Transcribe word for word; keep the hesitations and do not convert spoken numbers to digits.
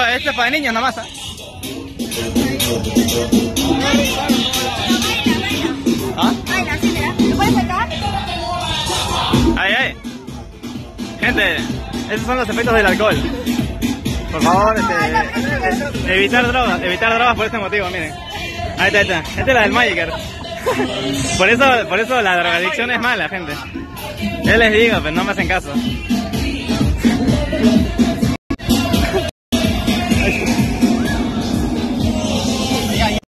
esto es para niños nomás. ¿eh? ¿Ah? Ay, ay. Gente, esos son los efectos del alcohol. Por favor, este, evitar drogas, evitar drogas por este motivo, miren. Ahí está, ahí está. Esta es la del Magiker. Por eso, por eso la drogadicción es mala, gente. Yo les digo, pero no me hacen caso.